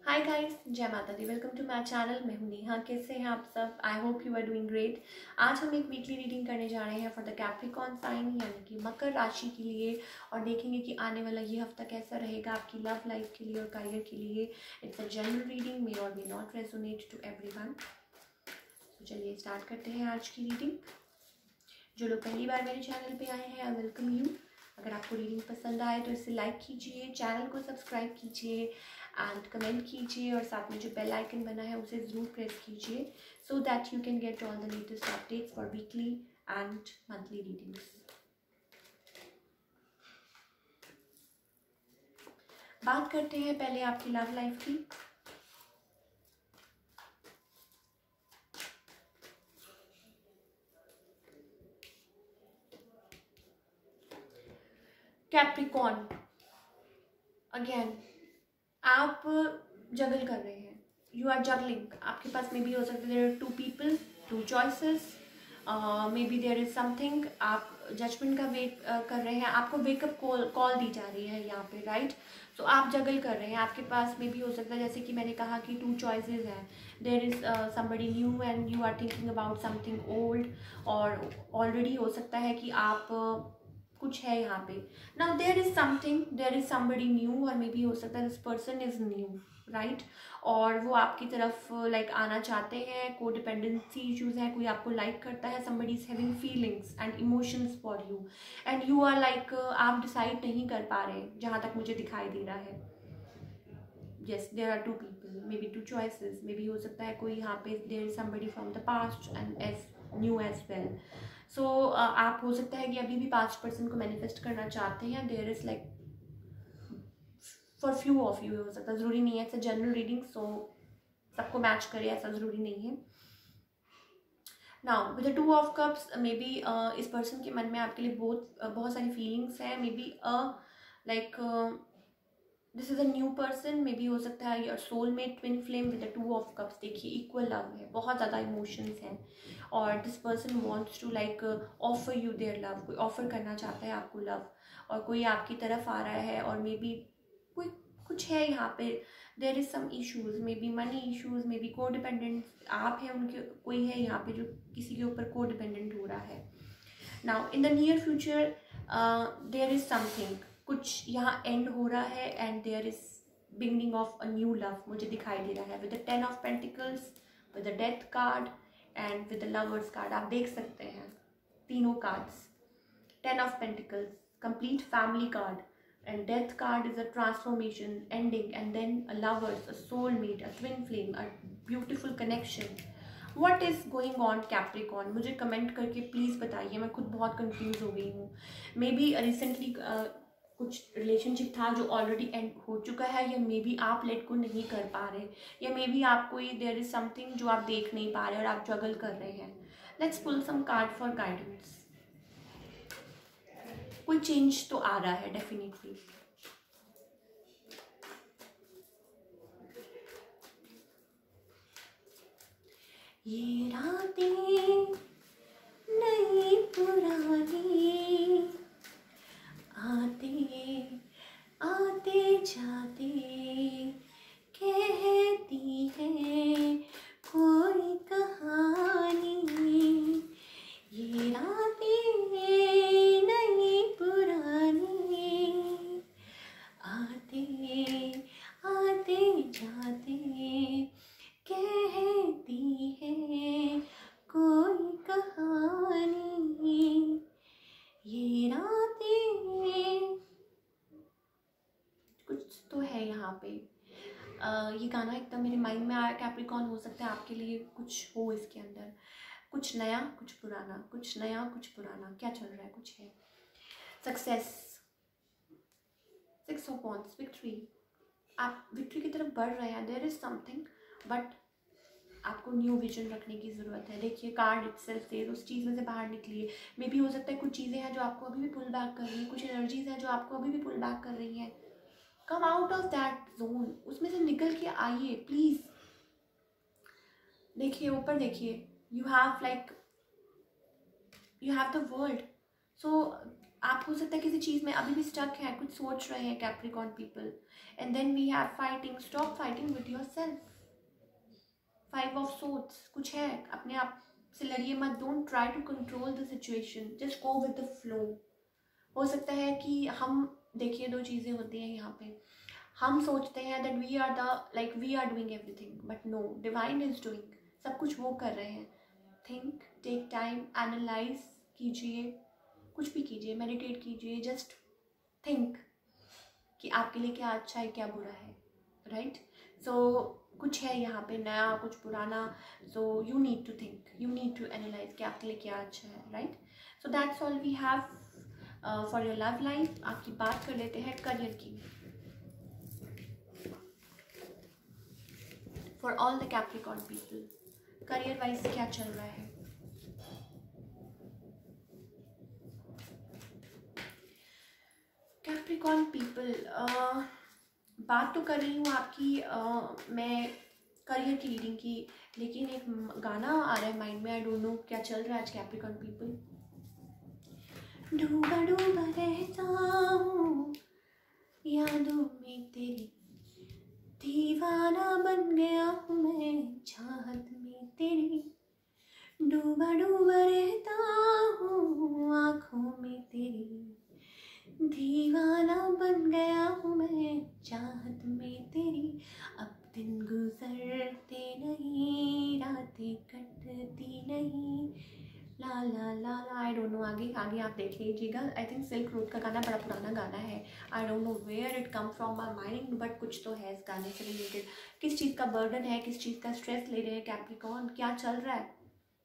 हाय guys, जय माता दी। Welcome to my channel. मैं हूं नेहा। कैसे हैं आप सब? I hope you are doing great. आज हम एक वीकली रीडिंग करने जा रहे हैं फॉर द कैप्रिकॉर्न साइन यानी कि मकर राशि के लिए, और देखेंगे कि आने वाला ये हफ्ता कैसा रहेगा आपकी लव लाइफ के लिए और करियर के लिए। It's a general reading, may or may not resonate to everyone. तो चलिए स्टार्ट करते हैं आज की रीडिंग। जो लोग पहली बार मेरे चैनल पे आए हैं, आई वेलकम यू। अगर आपको रीडिंग पसंद आए तो इसे लाइक कीजिए, चैनल को सब्सक्राइब कीजिए एंड कमेंट कीजिए, और साथ में जो बेल आइकन बना है उसे ज़रूर प्रेस कीजिए so that you can get all the latest updates for weekly and monthly readings. बात करते हैं पहले आपकी लव लाइफ की। कैप्रिकॉर्न, अगेन आप जगल कर रहे हैं, यू आर जगलिंग। आपके पास मे बी हो सकता है there are two people, two choices, maybe there is something. आप जजमेंट का वेट कर रहे हैं, आपको वेकअप कॉल दी जा रही है यहाँ पे, राइट। सो आप जगल कर रहे हैं। आपके पास मे बी हो सकता है, जैसे कि मैंने कहा कि टू चॉइसेस हैं। There is somebody new and you are thinking about something old, और ऑलरेडी हो सकता है कि आप कुछ है यहाँ पे। Now there is something, there is somebody new, और मे बी हो सकता है this person is new, right. और वो आपकी तरफ लाइक आना चाहते हैं। को डिपेंडेंसी इश्यूज है, कोई आपको लाइक करता है, somebody is having feelings and emotions for you and you are like आप डिसाइड नहीं कर पा रहे, जहाँ तक मुझे दिखाई दे रहा है। yes, there are two people, maybe two choices, maybe हो सकता है कोई यहाँ पे there is somebody from the past and as new as well. So आप हो सकता है कि अभी भी पास्ट पर्सन को मैनिफेस्ट करना चाहते हैं। There is like for few of you हो सकता है, ज़रूरी नहीं है, it's a general reading, so सबको मैच करे ऐसा ज़रूरी नहीं है। Now with the two of cups, maybe इस पर्सन के मन में आपके लिए बहुत सारी फीलिंग्स हैं। Maybe like this is a new person, maybe हो सकता है your soulmate, twin flame with the two of cups. देखिए इक्वल लव है, बहुत ज़्यादा इमोशंस हैं, और this person wants to like offer you their love. कोई ऑफर करना चाहता है आपको लव, और कोई आपकी तरफ आ रहा है, और मे बी कोई कुछ है यहाँ पे। There is some issues, maybe money issues, maybe codependent आप हैं उनके, कोई है यहाँ पे जो किसी के ऊपर को डिपेंडेंट हो रहा है। Now in the near future there is something, कुछ यहाँ एंड हो रहा है and there is beginning of a new love मुझे दिखाई दे रहा है with the 10 of pentacles, with the death card and with the lovers card. आप देख सकते हैं तीनों cards, 10 of Pentacles, complete family card, and Death card is a transformation, ending, and then a lovers, a soulmate, a twin flame, a beautiful connection. What is going on Capricorn? मुझे comment करके please बताइए, मैं खुद बहुत confuse हो गई हूँ। Maybe recently कुछ रिलेशनशिप था जो ऑलरेडी एंड हो चुका है, या मे बी आप लेट को नहीं कर पा रहे, या मे बी आप कोई देयर इज समथिंग जो आप देख नहीं पा रहे और आप जगल कर रहे हैं। Let's pull some card for guidance. कोई चेंज तो आ रहा है डेफिनेटली। ये रातें नई पुरानी, आते आते जाते कहती है कोई कहानी। ये रातें नई पुरानी, आते आते जाते कहती है कोई कहानी। ये रातें, कुछ तो है यहाँ पे। ये गाना एकदम मेरे माइंड में आया। कैप्रिकॉर्न, हो सकता है आपके लिए कुछ हो इसके अंदर, कुछ नया कुछ पुराना, कुछ नया कुछ पुराना, क्या चल रहा है, कुछ है। Success, 6 of wands, victory. आप विक्ट्री की तरफ बढ़ रहे हैं। देयर इज समथिंग, बट आपको न्यू विजन रखने की ज़रूरत है। देखिए कार्ड इटसेल्फ से उस चीज़ में से बाहर निकलिए। मे बी हो सकता है कुछ चीज़ें हैं जो आपको अभी भी पुल बैक कर रही हैं, कुछ एनर्जीज हैं जो आपको अभी भी पुल बैक कर रही हैं। Come out of that zone, उसमें से निकल के आइए प्लीज़। देखिए ऊपर देखिए, you have the world. So आप हो सकता है किसी चीज़ में अभी भी स्टक है, कुछ सोच रहे हैं Capricorn people, and then we have fighting, stop fighting with yourself. 5 of swords, कुछ है, अपने आप से लड़िए मत, don't try to control the situation, just go with the flow. हो सकता है कि हम, देखिए 2 चीज़ें होती हैं यहाँ पे, हम सोचते हैं that we are the we are doing everything, but no, divine is doing, सब कुछ वो कर रहे हैं। थिंक, टेक टाइम, एनालाइज कीजिए, कुछ भी कीजिए, मेडिटेट कीजिए, जस्ट थिंक कि आपके लिए क्या अच्छा है, क्या बुरा है, राइट? सो कुछ है यहाँ पे नया, कुछ पुराना, so you need to think, you need to analyse कि आपके लिए क्या अच्छा है, right? So that's all we have for your love life. आपकी बात कर लेते हैं करियर की। For all the Capricorn people, career wise क्या चल रहा है? कैप्रिकॉर्न पीपल, बात तो कर रही हूँ आपकी मैं करियर की रीडिंग की, लेकिन एक गाना आ रहा है माइंड में, आई डोंट नो क्या चल रहा है आज कैप्रिकॉर्न पीपल। डूबा डूबा रहता हूँ यादों में तेरी, दीवाना बन गया हूँ मैं चाहत में तेरी, डूबा डूबा रहता हूँ आँखों में तेरी, दीवाना बन गया हूँ मैं चाहत में तेरी, अब दिन गुजरते नहीं, रातें कटती नहीं, ला ला ला ला। आई डोंट नो, आगे आगे आप देख लीजिएगा। आई थिंक सिल्क रूट का गाना बड़ा पुराना गाना है, I don't know where it come from my mind, but कुछ तो है इस गाने से रिलेटेड। किस चीज़ का बर्डन है, किस चीज़ का स्ट्रेस ले रहे हैं कैप्रिकॉर्न, क्या चल रहा है?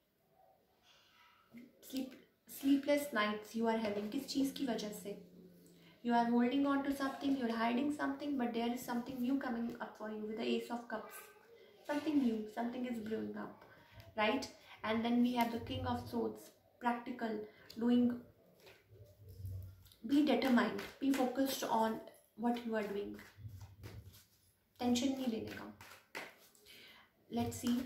Sleepless nights you are having, किस चीज़ की वजह से? You are holding on to something, you're hiding something, but there is something new coming up for you with the Ace of Cups. Something new, something is brewing up, right? And then we have the King of Swords, practical, doing, be determined, be focused on what you are doing. Tension नहीं लेने का. Let's see.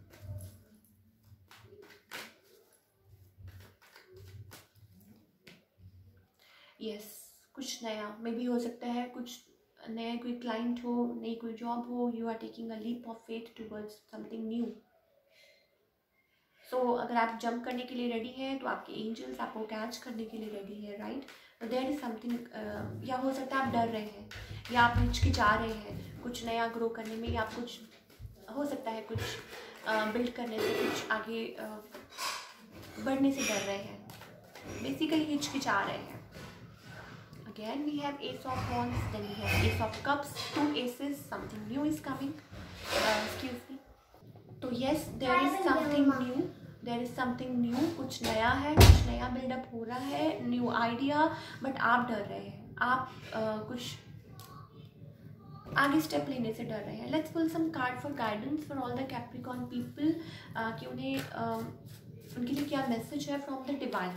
Yes. कुछ नया मे भी हो सकता है, कुछ नया कोई क्लाइंट हो, नई कोई जॉब हो, you are taking a leap of faith towards something new. So अगर आप जंप करने के लिए रेडी हैं तो आपके एंजल्स आपको कैच करने के लिए रेडी है, राइट? देयर इज समथिंग, या हो सकता है आप डर रहे हैं, या आप हिचकिचा रहे हैं कुछ नया ग्रो करने में, या कुछ हो सकता है कुछ बिल्ड करने से, कुछ आगे बढ़ने से डर रहे हैं, बेसिकली हिचकिचा रहे हैं। Again we have Ace of Wands, then we have Ace of Cups, 2 aces, something new is coming, excuse me. तो yes, there is something new, there is something new, कुछ नया है, कुछ नया बिल्डअप हो रहा है, न्यू आइडिया, बट आप डर रहे हैं, आप कुछ आगे स्टेप लेने से डर रहे हैं। Let's pull some card for guidance for all the Capricorn people, कि उन्हें उनके लिए क्या मैसेज है फ्रॉम द डिवाइन।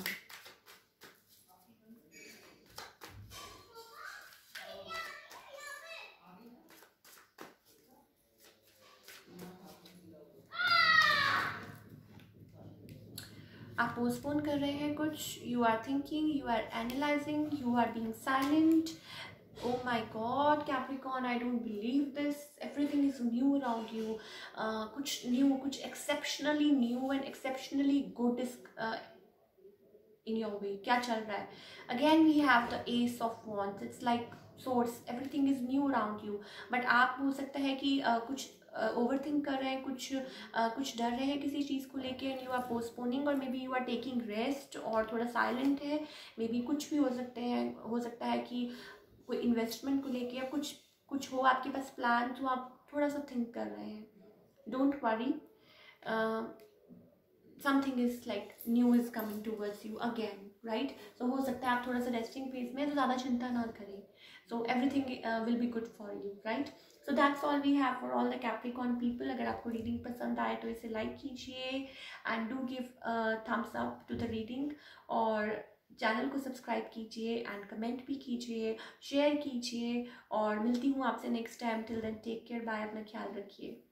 आप पोस्टपोन कर रहे हैं कुछ, you are thinking, you are analysing, you are being silent. Oh my God, Capricorn, I don't believe this. Everything is new around you. कुछ new, कुछ exceptionally new and exceptionally good is in your way. क्या चल रहा है? Again we have the Ace of Wands. It's like source. Everything is new around you. But आप हो सकता है कि कुछ ओवर थिंक कर रहे हैं, कुछ डर रहे हैं किसी चीज़ को लेके, एंड यू आर पोस्टपोनिंग, और maybe you are taking rest, और थोड़ा साइलेंट है, मे बी कुछ भी हो सकता है कि कोई इन्वेस्टमेंट को लेके, या कुछ हो आपके पास प्लान, तो आप थोड़ा सा थिंक कर रहे हैं। Don't worry, something is like new is coming towards you again, right? So हो सकता है आप थोड़ा सा रेस्टिंग फेज में, तो ज़्यादा चिंता ना करें, so everything will be good for you, right? So that's all we have for all the Capricorn people. अगर आपको रीडिंग पसंद आए तो इसे लाइक कीजिए, and do give thumbs up to the reading, और चैनल को सब्सक्राइब कीजिए, एंड कमेंट भी कीजिए, शेयर कीजिए, और मिलती हूँ आपसे next time. Till then take care, bye, अपना ख्याल रखिए।